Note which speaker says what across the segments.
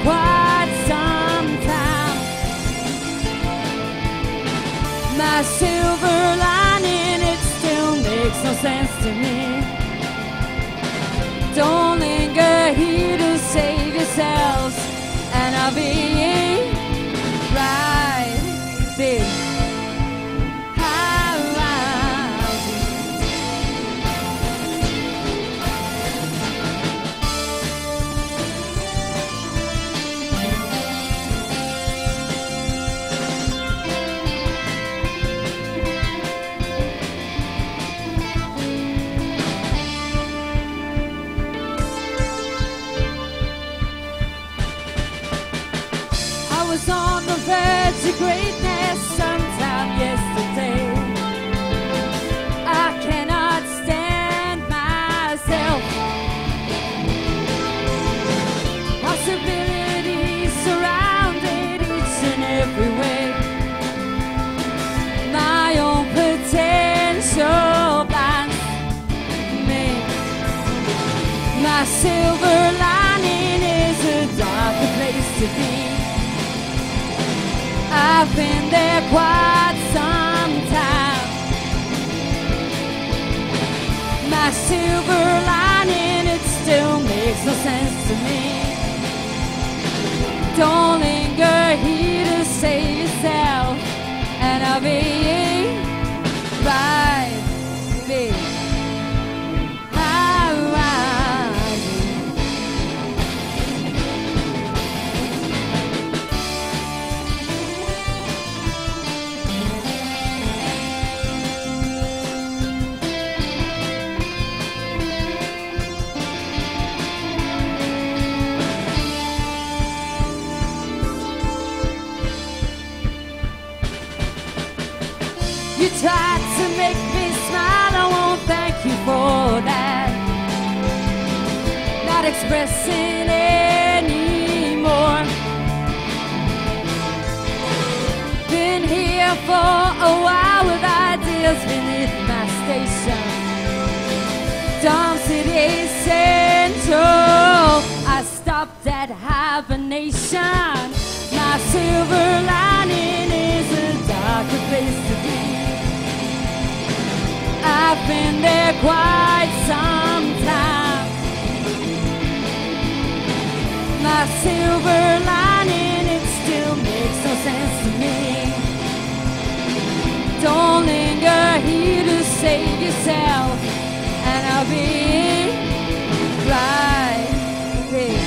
Speaker 1: quite some time. My silver lining, it still makes no sense to me. Don't linger here to save yourselves, and I'll be right there. I was on the verge of greatness sometime yesterday. I cannot stand myself. Possibilities surrounded each and every way. My own potential blinds me. My silver lining is a darker place to be. I've been there quite some time. My silver lining, it still makes no sense to me. Don't linger here to save yourself, and I'll be right there. You tried to make me smile, I won't thank you for that. Not expressing anymore. Been here for a while with ideas beneath my station. Dom City Central, I stopped at hibernation. My silver lining is a darker place to be. I've been there quite some time. My silver lining, it still makes no sense to me. Don't linger here to save yourself, and I'll be right there.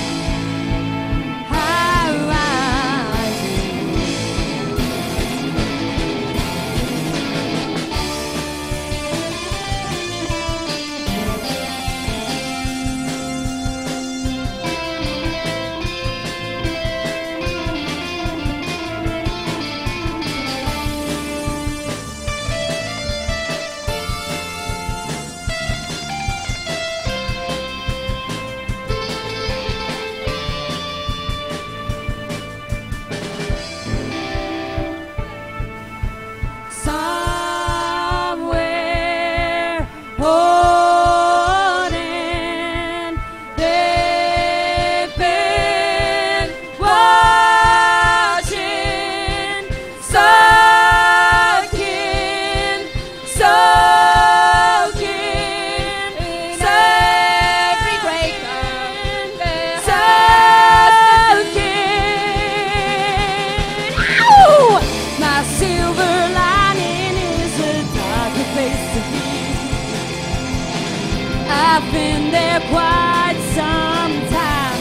Speaker 1: I've been there quite some time.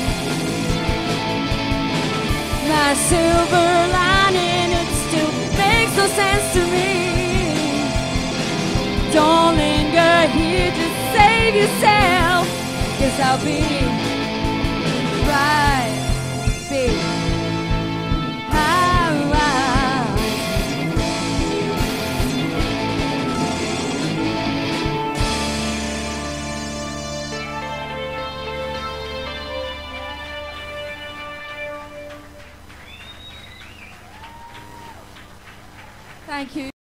Speaker 1: My silver lining, it still makes no sense to me. Don't linger here, just save yourself, 'cause I'll be right there. Thank you.